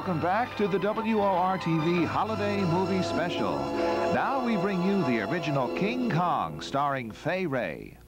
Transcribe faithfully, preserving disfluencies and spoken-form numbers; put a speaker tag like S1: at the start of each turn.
S1: Welcome back to the W O R T V Holiday Movie Special. Now we bring you the original King Kong starring Fay Wray.